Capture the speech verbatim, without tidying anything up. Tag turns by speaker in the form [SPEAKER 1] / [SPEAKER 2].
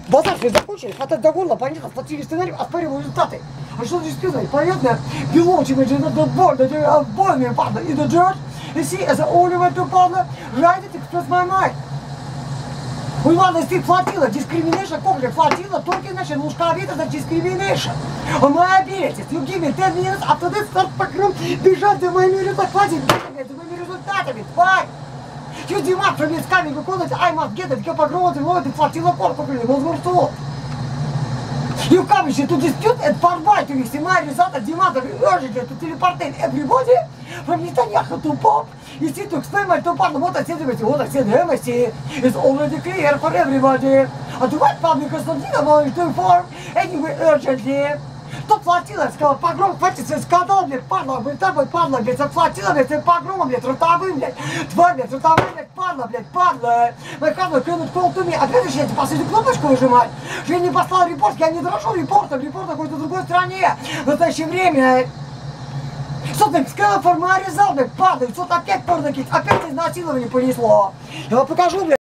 [SPEAKER 1] Базар все закончили, хватать до горла, понятно, сплотили сценарий, оспаривали результаты. А что здесь сказать? Понятно? Belonging to the board, the boiling partner in the dirt. You see, as the only way to partner, write it, express my mind. We want to see flotilla, discrimination, complex flotilla, talking nation, Лужковита, the discrimination. On my abilities, you give me ten minutes, after this start покром, бежать за моими результатами, за моими результатами, тварь! You demand from me coming because I must get it, keep a growth, and the flotilla corporately, was more so. You come here to dispute and fight with me, my result and demand urgently to teleportate everybody from Netanyahu to Pope. You see, to explain my two part of what I said, what I said, M S C is already clear for everybody. And the white public is not about to inform anyway urgently. Тут флотила, сказал, погром, хватится, сказал, блядь, падла, блядь, тобой, падла, блядь, флотила, блядь, ты погромом, блядь, ротовым, блядь, тварь, блядь, ротовым, блядь, падла, блядь, падла. My husband couldn't call to me. Опять же, я тебе последнюю кнопочку выжимать. Что я не послал репорт, я не дорожу репортом, репорт какой-то в другой стране. В настоящее время. Что ты сказал, формализал, блядь, падла, что-то опять порнокить, опять изнасилование понесло. Я вам покажу, блядь.